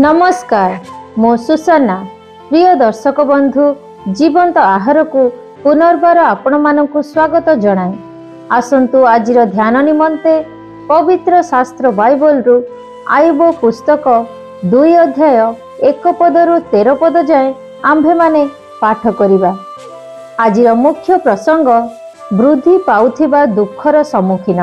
नमस्कार मो सुसन्ना प्रिय दर्शक बंधु जीवंत आहार को पुनर्बार आपण मानकु स्वागत जनाए। आसंतु आजिर ध्यान निमंते पवित्र शास्त्र बाइबल रु आयुब पुस्तक 2 अध्याय 1 पदरु 13 पद जाए आंभे माने पाठ करिबा। आजिर मुख्य प्रसंग वृद्धि पाउथिबा दुखर सम्मुखीन।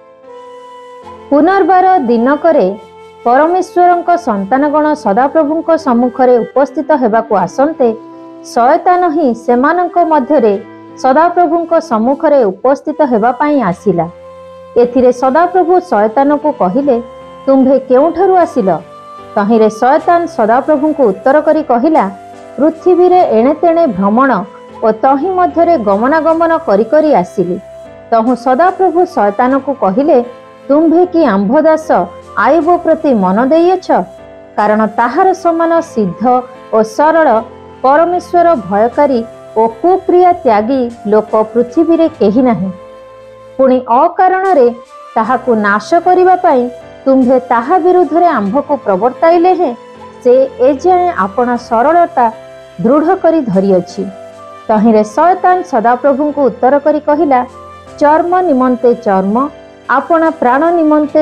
पुनर्बार दिनकरे परमेश्वरंक संतानगण सदाप्रभुंक सम्मुखरे उपस्थित हेबाकु आसन्ते शयतान ही सेमानंक मध्यरे सदाप्रभुंक सम्मुखरे उपस्थित हेबा पई आसिला। एथिरे सदाप्रभु शयतान को कहिले, तुम्भे केउठारु आसिल? तहिरे शयतान सदाप्रभुंक उत्तर करी कहिला, पृथ्वी रे एणे तेणे भ्रमण और तहि मध्यरे गमनागमन करी करी आसिली। तहु सदाप्रभु शयतान को कहिले, तुम्भे कि आंभदास आयुब प्रति मन देइछ? कारण ताहार समान सिद्ध और सरल परमेश्वर भयकारी और कुप्रिय त्यागी लोक पृथ्वी रे केही नाही। पुणी अकारण रे ताहाकु नाश करिबा पई तुम्भे ताहा विरुद्ध रे आंभ को प्रवर्ताइले हे से एजाए आपण सरलता दृढ़ करी धरि अछि। तहिरे शयतान सदाप्रभु को उत्तर करी कहिला, चर्म निमंते चर्म, आपण प्राण निमंते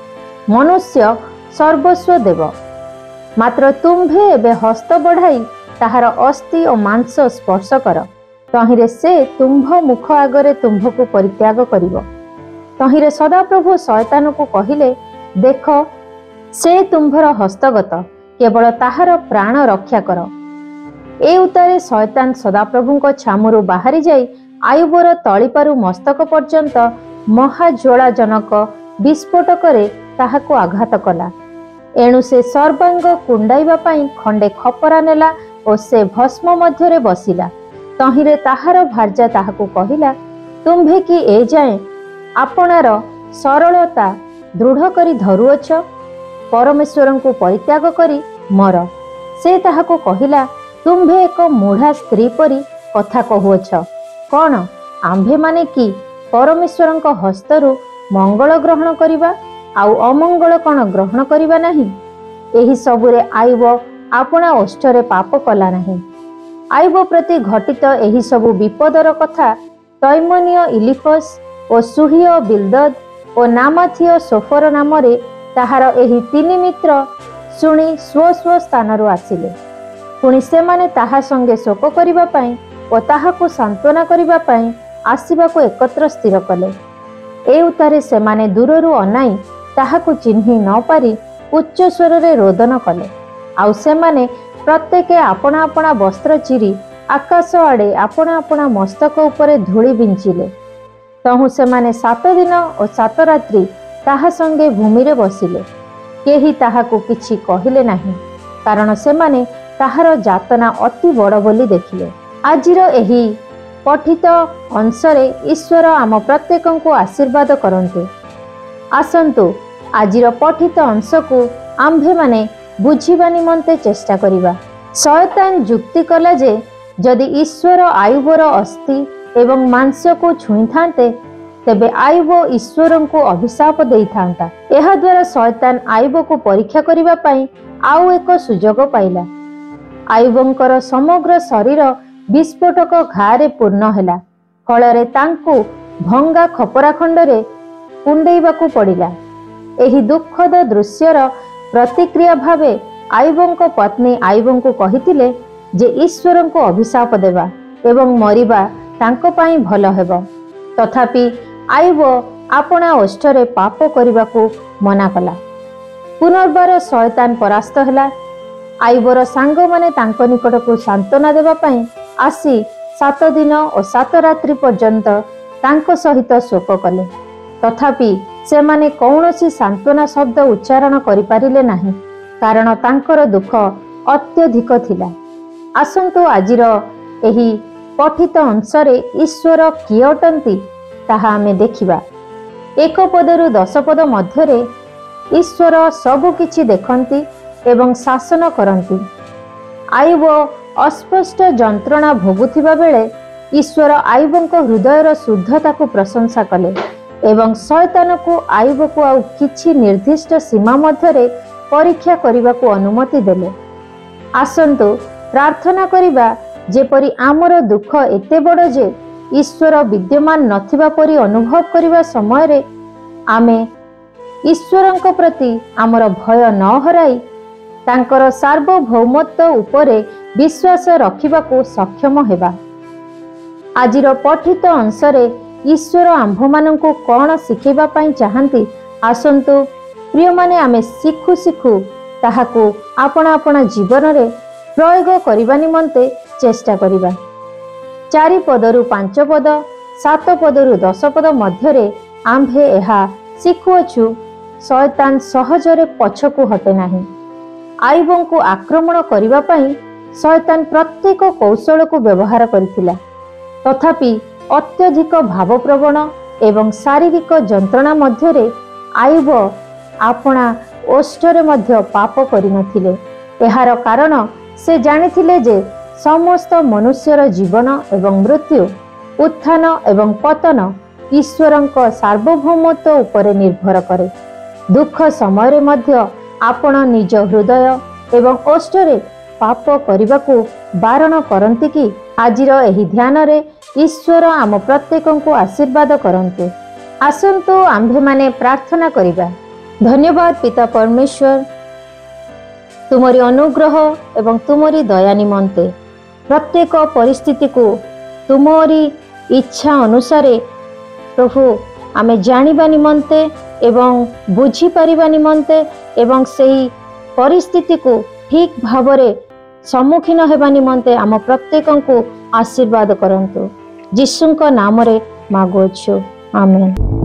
मनुष्य सर्वस्व देव। मात्र तुम्भे एबे हस्त बढ़ाई ताहार अस्थि और मांस स्पर्श कर, तहिरे से तुम्भ मुख आगरे तुम्भ को परित्याग करिवो। तहिरे सदाप्रभु शयतान को कहिले, देख से तुम्भर हस्तगत, केवल ताहार प्राण रक्षा कर। ए उतारे शयतान सदाप्रभुंक छामुरु बाहरी जाई आयुबर तळीपारु मस्तक पर्यंत महाज्वालाजनक विस्फोटकरे ताहाको आघात कला। एणु से सर्वांग कुंडाइबा पई खंडे खपरा नेला और से भस्म मध्यरे बसिला। तहिरे ताहार भार्या ताहाको कहिला, तुम्भे कि ए जाए आपणार सरलता दृढ़ करी धरुअछ? परमेश्वरं को परित्याग करी मर। से ताहाको कहिला, तुम्भे एक मूढ़ा स्त्री परी कथा कहुअछ। कौन आंभे माने कि परमेश्वरंक हस्तरु मंगल ग्रहण करिबा आउ अमंगल कौन ग्रहण करिबा नहीं? एही सबुरे आयुब आपणा ओष्ठरे पाप कला नहीं। आयुब प्रति घटित एही सबु विपदर कथा तैमनीय इलिफस और सुहिय बिल्दद और नामाथिय सोफर नामरे ताहार एही 3 मित्र शुणी स्व स्व स्थानरु आसिले। पुणी सेमाने ताहा संगे शोक करिबा पई और ताहाको सांत्वना करिबा पई आसिबाको एकत्र स्थिर कले। ए उतारे सेमाने दूररु अनाई ताहाको चिन्हि न पारी उच्च स्वर रे रोदन कले। आउ सेमाने प्रत्येके आपणा आपणा वस्त्र चिरी आकाश आड़े आपणा आपणा मस्तक उपरे धूली बिंचिले। तहु सेमाने 7 दिन और 7 रात्रि ताहा संगे भूमि रे बसिले। केही ताहाको किछि कहिले नाही, कारण सेमाने ताहार जातना अति बड़ बोली देखिले। आजिर एही पठित अंशरे ईश्वर आम प्रत्येकंकु आशीर्वाद करंतु। आसंतु आजिर पठित अंश को आंभे माने बुझिबा निमंते चेष्टा करिबा। शयतान जुक्ति कला जे जदि ईश्वर आयुबर अस्थि एवं मांस को छुई थांते तेबे आयुब ईश्वर को अभिशाप देई थांता। एहा द्वारा शयतान आयुब को परीक्षा करिबा पई आउ एक सुजोग पाइला। आयुबंकर समग्र शरीर विस्फोटक घारे पूर्ण हैला। फलरे तांकु भंगा खपरा खंडरे कुंडेइबाकु पड़िला। एही दुखद दृश्यर प्रतिक्रिया भावे आयुबंक पत्नी आयुबंकु कहितिले जे ईश्वरंको अभिशाप देवा एवं मरिबा तांको पाई भल हेबो। तथापि आयुब आपणा ओष्ठरे पाप करिबाकु मना कला। पुनर्बार शयतान परास्त हैला। आयुबर सांग माने तांको निकटकु सांत्वना देबा पई आसी 7 दिन और 7 रात्रि पर्यंत तांको सहित शोक कले। तथापि सेमाने कौनसी सांत्वना शब्द उच्चारण करि पारिले नाही, कारण तांकर दुख अत्यधिक थिला। आसंतु आजिर एही पठित अंशरे ईश्वर किए अटंती ताहा आमे देखिबा। 1 पदरु 10 पद मध्यरे ईश्वर सबु किछि देखंती एवं शासन करंती। आयुब अस्पष्ट जंत्रणा भोगुथिबा बेले ईश्वर आयुबंक हृदयर शुद्धता को प्रशंसा कले एवं शयतान को आयुब को आउ किछि निर्दिष्ट सीमा मध्यरे परीक्षा करने अनुमति देले। आसंतु प्रार्थना करिबा जेपरि आमर दुख एते बड़ जे ईश्वर विद्यमान नथिबा परि अनुभव करिबा समय रे आमे ईश्वरंक प्रति आमर भय न हराई तांकर सार्वभौमत्व उपरे विश्वास रखिबाकू सक्षम हेबा। आजिर पठित अंशरे ईश्वर आम्भमानंकू कौन शिखेबा पाई चाहंती आसंतु प्रिय माने आमे शिखु शिखु ताहाकू आपण आपण जीवन रे प्रयोग करिबा निमंते चेष्टा करिबा। 4 पदरु 5 पद 7 पदरु 10 पद मध्यरे आम्भे एहा शिखुअछु शैतान सहजरे पछकू हटे नाही। आयुबंकू आक्रमण करिबा पाई शैतान प्रत्येक कौशल को व्यवहार करथिला। तथापि अत्यधिक भावप्रवण एवं शारीरिक जंत्रणा मध्यरे आयुब आपणा ओष्ठरे मध्य पाप करिनथिले। एहार कारण से जानिथिले जे समस्त मनुष्यर जीवन एवं मृत्यु उत्थान एवं पतन ईश्वरंक सार्वभौमत्व उपरे निर्भर करे। दुख समय मध्य आपण निज हृदय एवं ओष्ठरे पाप करने बारण करती कि आजिर एही ध्यान रे ईश्वर आम प्रत्येक को आशीर्वाद करंतु। आसंतु आम्भे माने प्रार्थना करिबा। धन्यवाद पिता परमेश्वर तुमरी अनुग्रह एवं तुमरी दया निमंते प्रत्येक परिस्थिति को तुमरी इच्छा अनुसार प्रभु आमे जानिबा निमंते एवं बुझी पारिबा निमंते एवं सेही परिस्थिति को ठीक भावरे सम्मुखीन हेबा निमंते आम प्रत्येक को आशीर्वाद करंतु। यीशुंक नाम रे मागुछु आमेन।